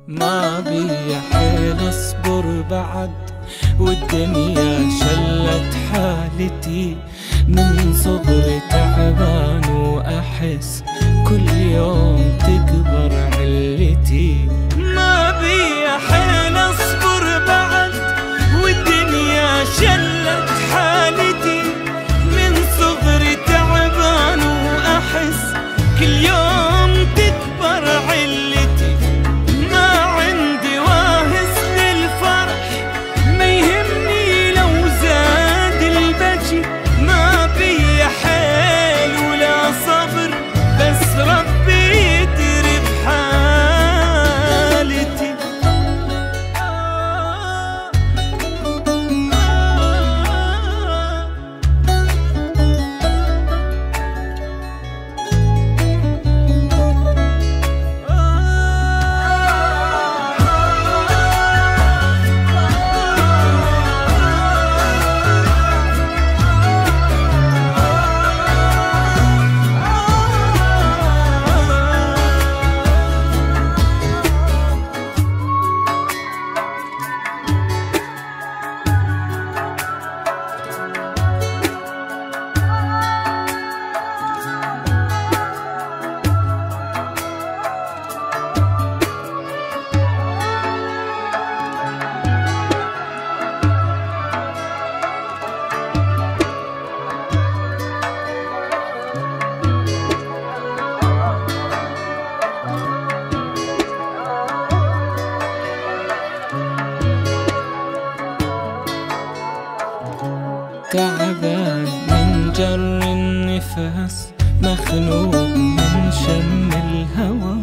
ما بي حيل اصبر بعد، والدنيا شلت حالتي. من صغري تعبان واحس كل يوم تكبر علتي. ما بي حيل اصبر بعد، والدنيا شلت حالتي. من صغري تعبان واحس كل يوم تكبر علتي. ما عندي واهس للفرح، ما يهمني لو زاد البكي. ما بي حيل ولا صبر، بس ربي يدري بحالتي. تعبان من جر النفس، مخنوق من شم الهوى.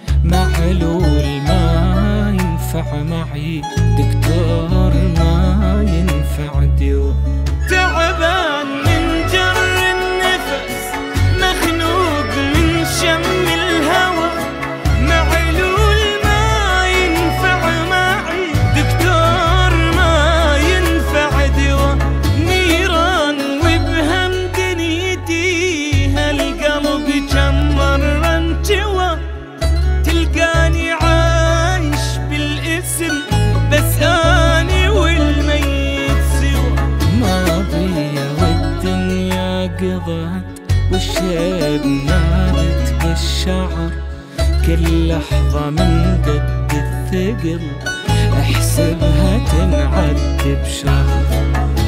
معلول ما ينفع معي دكتور، ما ينفع دوا. تعبان من جر النفس، مخنوق من شم الهوى. معلول ما ينفع معي دكتور، ما ينفع دوا. نيران وبهم دنيتي، هالقلب كم مرة انجوى. تلقاني عايش بالاسم، بس اني والميت سوا. ما بي والدنيا قضت، والشيب نالت بالشعر. كل لحظة من قد الثقل، احسبها تنعد بشهر.